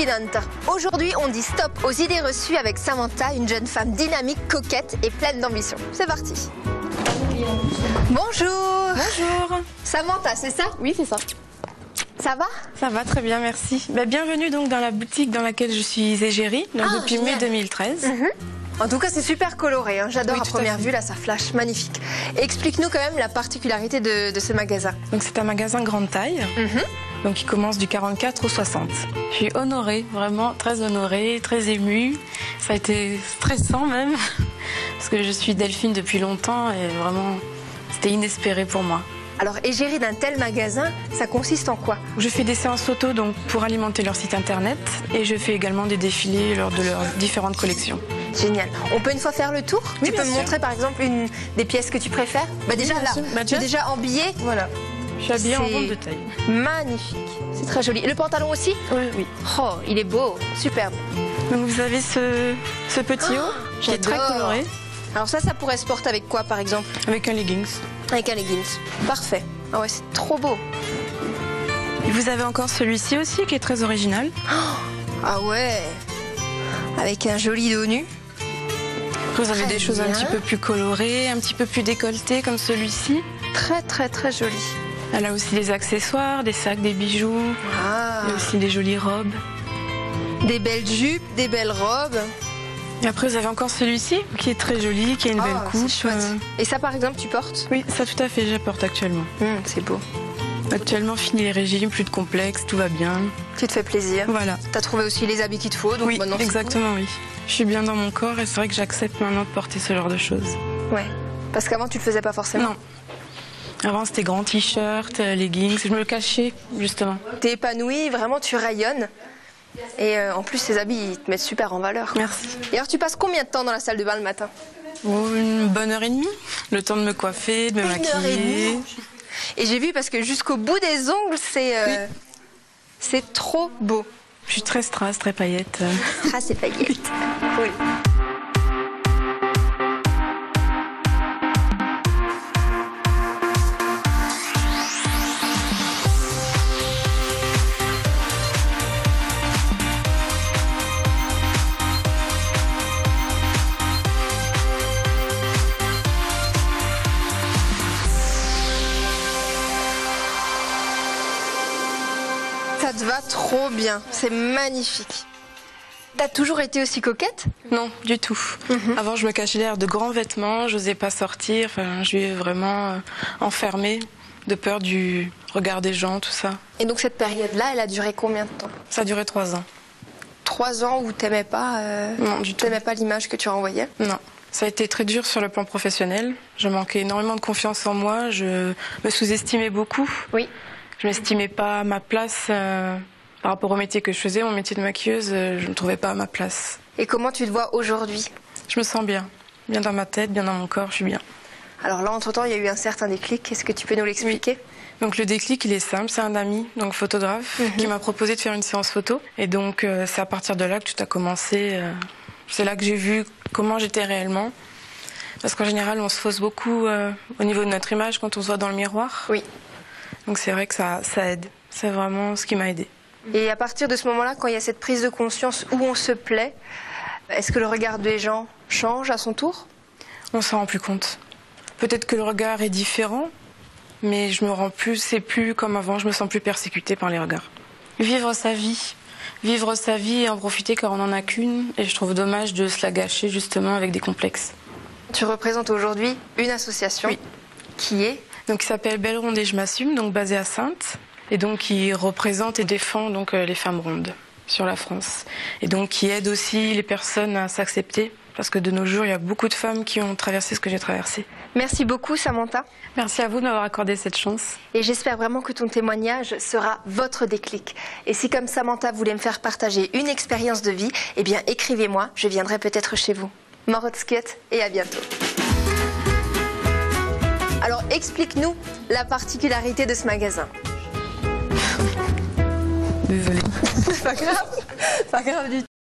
Nanta. Aujourd'hui, on dit stop aux idées reçues avec Samantha, une jeune femme dynamique, coquette et pleine d'ambition. C'est parti. Bonjour. Bonjour. Samantha, c'est ça? Oui, c'est ça. Ça va? Ça va très bien, merci. Bienvenue donc dans la boutique dans laquelle je suis égérie depuis mai 2013. En tout cas, c'est super coloré, hein. J'adore à première vue, là ça flash, magnifique. Explique-nous quand même la particularité de ce magasin. Donc c'est un magasin grande taille, donc il commence du 44 au 60. Je suis honorée, vraiment très honorée, très émue. Ça a été stressant même, parce que je suis Delphine depuis longtemps et vraiment c'était inespéré pour moi. Alors, égérie d'un tel magasin, ça consiste en quoi? Je fais des séances photos donc, pour alimenter leur site internet et je fais également des défilés lors de leurs différentes collections. Génial. On peut une fois faire le tour? Oui, tu peux me montrer par exemple une des pièces que tu préfères? Déjà là, tu es déjà habillée. Voilà. Je suis habillée en ronde de taille. Magnifique. C'est très joli. Et le pantalon aussi? Oui. Oh, il est beau, superbe. Donc vous avez ce petit haut qui est très coloré. Alors ça pourrait se porter avec quoi par exemple? Avec un leggings. Avec un leggings. Parfait. Ah ouais, c'est trop beau. Et vous avez encore celui-ci aussi qui est très original. Ah ouais. Avec un joli dos nu. Vous avez des choses un petit peu plus colorées, un petit peu plus décolletées comme celui-ci. Très joli. Elle a aussi des accessoires, des sacs, des bijoux. Il y a aussi des jolies robes. Des belles jupes, des belles robes. Et après vous avez encore celui-ci qui est très joli, qui a une belle coupe. Et ça par exemple tu portes? Oui, ça tout à fait, je porte actuellement. C'est beau. Actuellement fini les régimes, plus de complexes, tout va bien. Tu te fais plaisir. Voilà. T'as trouvé aussi les habits qu'il te faut, donc oui, maintenant exactement, oui. Je suis bien dans mon corps et c'est vrai que j'accepte maintenant de porter ce genre de choses. Ouais, parce qu'avant tu le faisais pas forcément. Non. Avant c'était grands t-shirts, leggings, je me le cachais justement. T'es épanouie, vraiment tu rayonnes. Et en plus ces habits ils te mettent super en valeur. Merci. Et alors tu passes combien de temps dans la salle de bain le matin? Une bonne heure et demie. Le temps de me coiffer, de me maquiller. Et j'ai vu parce que jusqu'au bout des ongles c'est trop beau. Je suis très strass, très paillette. Ah c'est paillette. Cool. Ça te va trop bien, c'est magnifique. T'as toujours été aussi coquette? Non, du tout. Avant, je me cachais derrière de grands vêtements, je n'osais pas sortir. Enfin, je suis vraiment enfermée de peur du regard des gens, tout ça. Et donc cette période-là, elle a duré combien de temps? Ça a duré 3 ans. 3 ans où t'aimais pas non, du tout. T'aimais pas l'image que tu renvoyais? Non. Ça a été très dur sur le plan professionnel. Je manquais énormément de confiance en moi. Je me sous-estimais beaucoup. Oui. Je m'estimais pas à ma place par rapport au métier que je faisais. Mon métier de maquilleuse, je me trouvais pas à ma place. Et comment tu te vois aujourd'hui? Je me sens bien. Bien dans ma tête, bien dans mon corps, je suis bien. Alors là, entre-temps, il y a eu un certain déclic. Est-ce que tu peux nous l'expliquer? Oui. Donc le déclic, il est simple. C'est un ami, donc photographe, qui m'a proposé de faire une séance photo. Et donc c'est à partir de là que tout a commencé. C'est là que j'ai vu comment j'étais réellement. Parce qu'en général, on se fausse beaucoup au niveau de notre image quand on se voit dans le miroir. Oui. Donc c'est vrai que ça aide. C'est vraiment ce qui m'a aidée. Et à partir de ce moment-là, quand il y a cette prise de conscience où on se plaît, est-ce que le regard des gens change à son tour? On s'en rend plus compte. Peut-être que le regard est différent, mais je me rends plus, c'est plus comme avant, je me sens plus persécutée par les regards. Vivre sa vie et en profiter car on n'en a qu'une, et je trouve dommage de se la gâcher justement avec des complexes. Tu représentes aujourd'hui une association qui est donc qui s'appelle Belle Ronde et je m'assume, donc basée à Saintes, et donc qui représente et défend donc les femmes rondes sur la France, et donc qui aide aussi les personnes à s'accepter, parce que de nos jours il y a beaucoup de femmes qui ont traversé ce que j'ai traversé. Merci beaucoup Samantha. Merci à vous de m'avoir accordé cette chance. Et j'espère vraiment que ton témoignage sera votre déclic. Et si comme Samantha voulait me faire partager une expérience de vie, eh bien écrivez-moi, je viendrai peut-être chez vous. Morotskiet et à bientôt. Alors explique-nous la particularité de ce magasin. Désolée. Pas grave du tout.